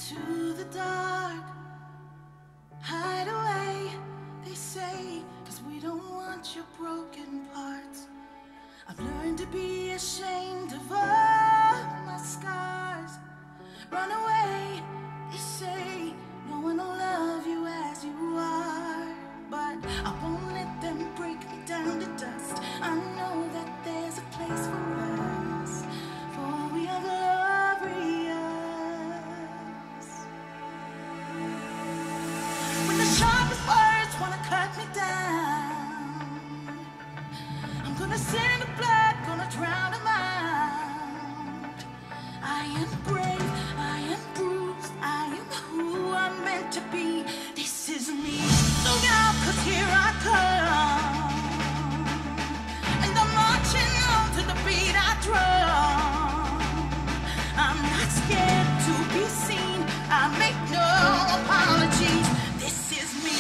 to the dark. Hide away, they say, 'cause we don't want your broken parts. I've learned to be ashamed of all my scars. Run away, they say, no one will love you as you are. But I won't let them break me down to dust. I know that there's a place for us, for we are glorious. When the sharpest words wanna cut me down, I'm gonna send the blood, gonna drown them out. I am brave, I am bruised, I am who I'm meant to be. This is me. Look out, 'cause here I come, and I'm marching on to the beat I drum. I'm not scared to be seen, I make no apologies. This is me.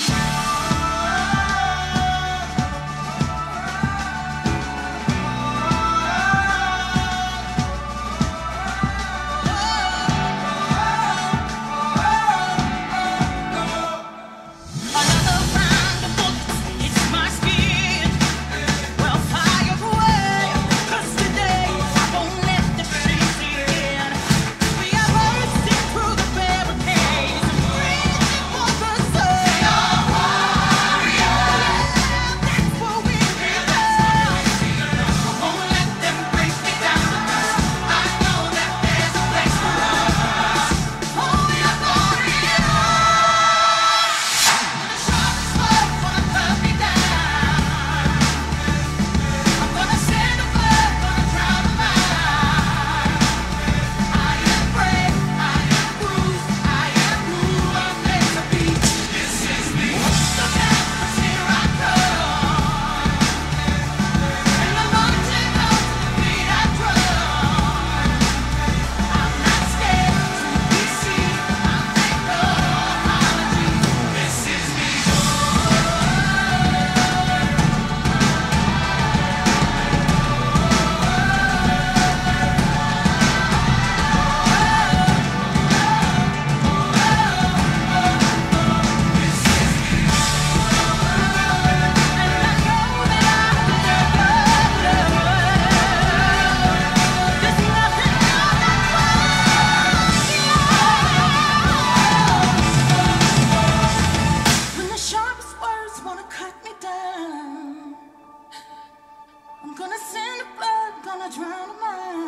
I'm gonna send the blood, gonna drown them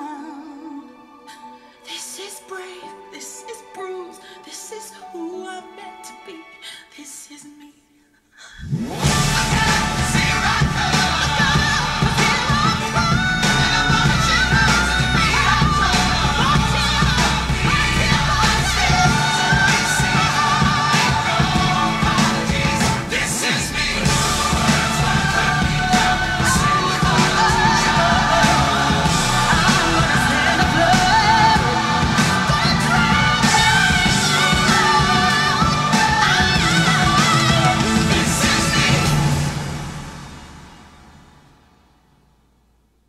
out. This is brave, this is bruised, this is who I'm meant to be. This is me.